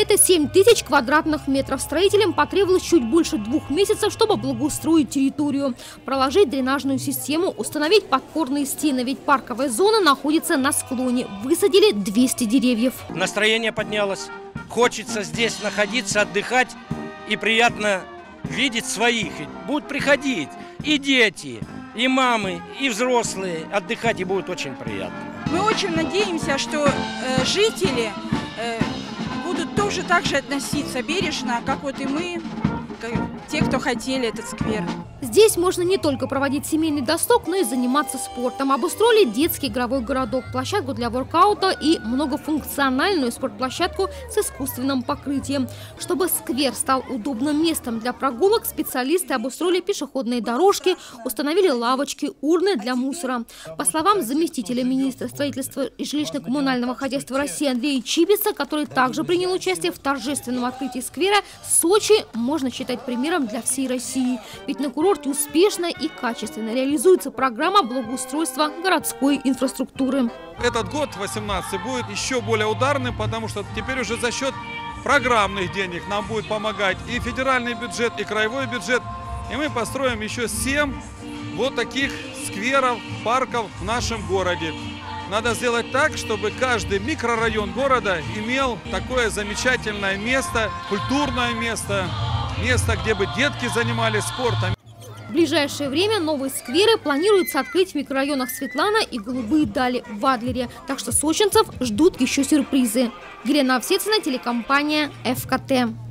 Это 7000 квадратных метров. Строителям потребовалось чуть больше 2 месяцев, чтобы благоустроить территорию, проложить дренажную систему, установить подпорные стены, ведь парковая зона находится на склоне. Высадили 200 деревьев. Настроение поднялось. Хочется здесь находиться, отдыхать, и приятно видеть своих. Будут приходить и дети, и мамы, и взрослые. Отдыхать и будет очень приятно. Мы очень надеемся, что жители будут тоже так же относиться бережно, как вот и мы, те, кто хотели этот сквер. Здесь можно не только проводить семейный досуг, но и заниматься спортом. Обустроили детский игровой городок, площадку для воркаута и многофункциональную спортплощадку с искусственным покрытием. Чтобы сквер стал удобным местом для прогулок, специалисты обустроили пешеходные дорожки, установили лавочки, урны для мусора. По словам заместителя министра строительства и жилищно-коммунального хозяйства России Андрея Чибиса, который также принял участие в торжественном открытии сквера, Сочи можно считать примером для всей России. Ведь на курорте успешно и качественно реализуется программа благоустройства городской инфраструктуры. Этот год, 2018, будет еще более ударным, потому что теперь уже за счет программных денег нам будет помогать и федеральный бюджет, и краевой бюджет. И мы построим еще 7 вот таких скверов, парков в нашем городе. Надо сделать так, чтобы каждый микрорайон города имел такое замечательное место, культурное место, место, где бы детки занимались спортом. В ближайшее время новые скверы планируется открыть в микрорайонах Светлана и Голубые Дали в Адлере. Так что сочинцев ждут еще сюрпризы. Елена Овсецина, телекомпания ФКТ.